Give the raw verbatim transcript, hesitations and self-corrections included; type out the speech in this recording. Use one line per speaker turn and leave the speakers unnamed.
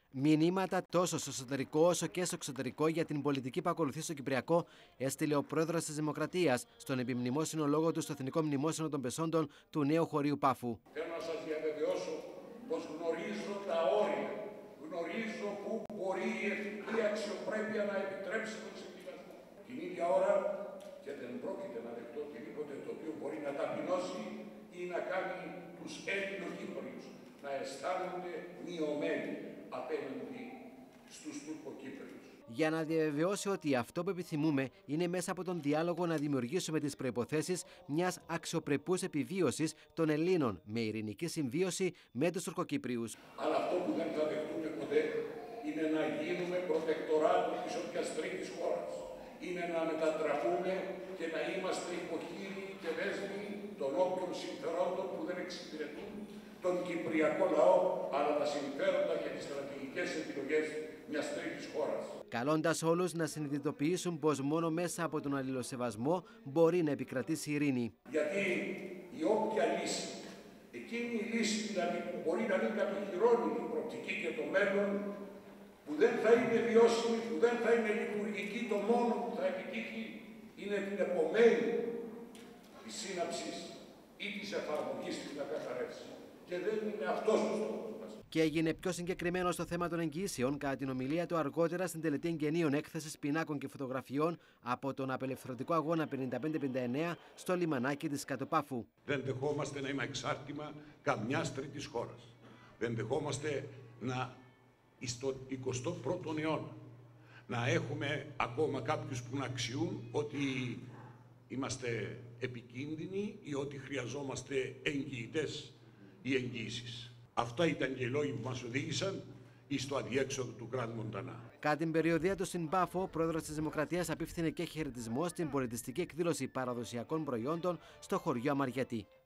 Μηνύματα τόσο στο εσωτερικό όσο και στο εξωτερικό για την πολιτική που ακολουθεί στο Κυπριακό έστειλε ο πρόεδρος της Δημοκρατίας στον επιμνημόσυνο λόγο του στο Εθνικό Μνημόσυνο των Πεσόντων του νέου χωρίου Πάφου.
Θέλω να σας διαβεβαιώσω πως γνωρίζω τα όρια, γνωρίζω πού μπορεί η εθνική αξιοπρέπεια να επιτρέψει τον συμβιβασμό. Την ίδια ώρα και δεν πρόκειται να δεχτώ οτιδήποτε το οποίο μπορεί να ταπεινώσει ή να κάνει τους Έλληνο-Κύπριους να αισθάνονται μειωμένοι απέναντι στους Τουρκοκύπριους.
Για να διαβεβαιώσει ότι αυτό που επιθυμούμε είναι μέσα από τον διάλογο να δημιουργήσουμε τις προϋποθέσεις μιας αξιοπρεπούς επιβίωσης των Ελλήνων με ειρηνική συμβίωση με τους Τουρκοκύπριους.
Αλλά αυτό που δεν θα δεχτούμε ποτέ είναι να γίνουμε προτεκτοράτο της όποιας τρίτης χώρας. Είναι να μετατραπούμε και να είμαστε υποχείροι και δέσμοι των όποιων συμφερόντων που δεν εξυπηρετούν τον Κυπριακό λαό, αλλά τα συμφέροντα και τις στρατηγικές επιλογές μιας τρίτης χώρας.
Καλώντας όλους να συνειδητοποιήσουν πως μόνο μέσα από τον αλληλοσεβασμό μπορεί να επικρατήσει ειρήνη.
Γιατί η όποια λύση, εκείνη η λύση δηλαδή που μπορεί να μην κατοχυρώνει την προοπτική και το μέλλον, που δεν θα είναι βιώσιμη, που δεν θα είναι λειτουργική, το μόνο που θα επιτύχει είναι την επομένη της σύναψης ή της εφαρμογής της να καταρρεύσει. Και δεν είναι αυτός ο στόχος μας.
Και έγινε πιο συγκεκριμένο στο θέμα των εγγυήσεων κατά την ομιλία του αργότερα στην τελετή εγγενείων έκθεσης πινάκων και φωτογραφιών από τον απελευθερωτικό αγώνα πενήντα πέντε πενήντα εννέα στο λιμανάκι της Κατοπάφου.
Δεν δεχόμαστε να είμαστε εξάρτημα καμιάς τρίτης χώρας. Δεν δεχόμαστε να στο εικοστό πρώτο αιώνα να έχουμε ακόμα κάποιους που να αξιούν ότι είμαστε επικίνδυνοι ή ότι χρειαζόμαστε εγγυητές ή εγγύησεις. Αυτά ήταν και οι λόγοι που μας οδήγησαν στο αδιέξοδο του Γκραντ Μοντανά.
Κατά την περιοδία του στην Πάφο, ο πρόεδρος της Δημοκρατίας απίφθινε και χαιρετισμό στην πολιτιστική εκδήλωση παραδοσιακών προϊόντων στο χωριό Αμαριατή.